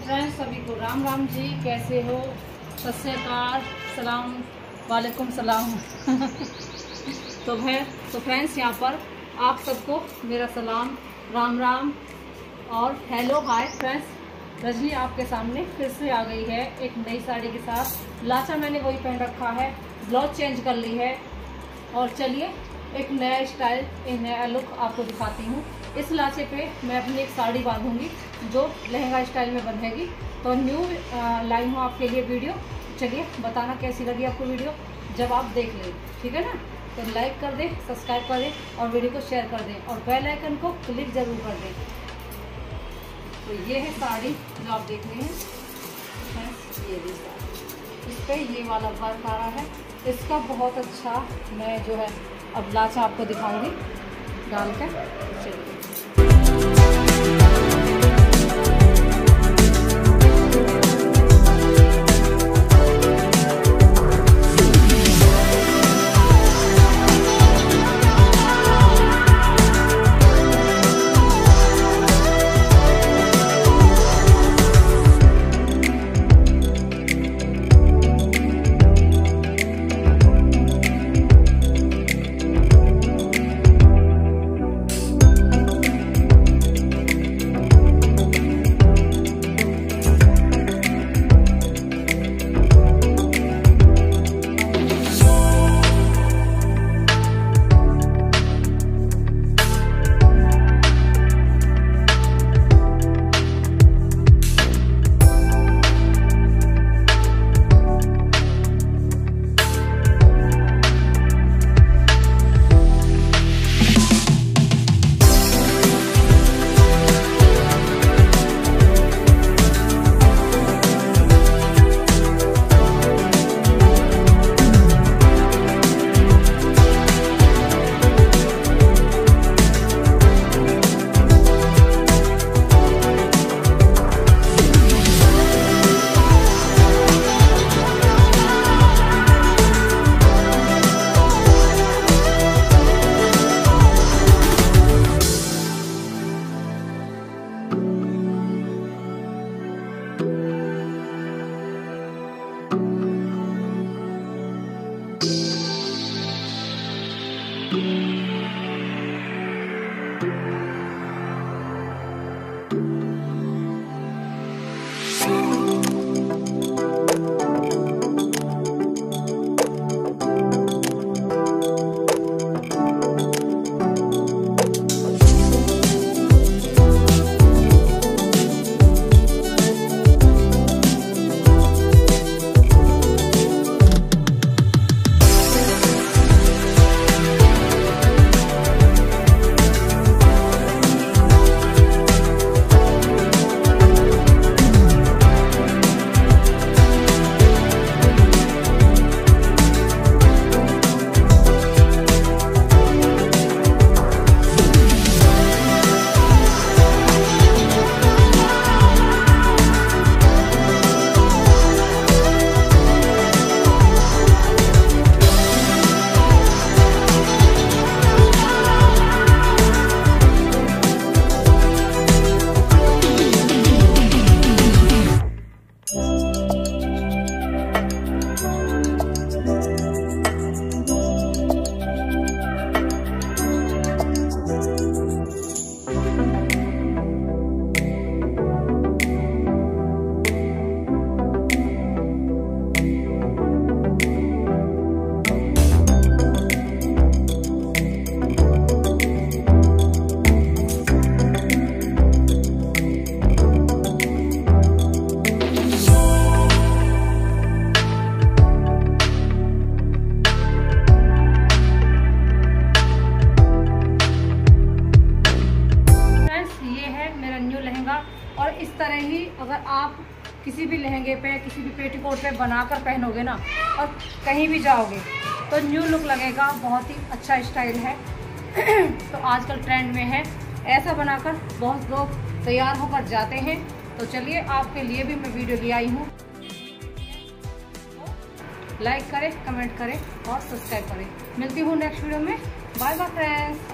Friends, सभी को राम राम जी। कैसे हो? सत श्री अकाल, सलाम, वालेकुम सलाम। तो फ्रेंड्स, यहाँ पर आप सबको मेरा सलाम, राम राम और हेलो हाय। फ्रेंड्स, रजनी आपके सामने फिर से आ गई है एक नई साड़ी के साथ। लाचा मैंने वही पहन रखा है, ब्लाउज चेंज कर ली है और चलिए एक नया स्टाइल, एक नया लुक आपको दिखाती हूँ। इस लाचे पे मैं अपनी एक साड़ी बांधूंगी जो लहंगा स्टाइल में बंधेगी। तो न्यू लाई हूँ आपके लिए वीडियो। चलिए बताना कैसी लगी आपको वीडियो जब आप देख लें, ठीक है ना। तो लाइक कर दें, सब्सक्राइब कर दें और वीडियो को शेयर कर दें और बेल आइकन को क्लिक ज़रूर कर दें। तो ये है साड़ी जो आप देख रहे हैं, ये भी साड़ी, इस पर ये वाला वर्क आ रहा है। इसका बहुत अच्छा मैं जो है अब लाचा आपको दिखाऊंगी डाल कर। चलिए और इस तरह ही अगर आप किसी भी लहंगे पे, किसी भी पेटीकोट पे बनाकर पहनोगे ना और कहीं भी जाओगे तो न्यू लुक लगेगा। बहुत ही अच्छा स्टाइल है। तो आजकल ट्रेंड में है, ऐसा बनाकर बहुत लोग तैयार होकर जाते हैं। तो चलिए आपके लिए भी मैं वीडियो ले आई हूँ। लाइक करें, कमेंट करें और सब्सक्राइब करें। मिलती हूँ नेक्स्ट वीडियो में। Bye bye friends.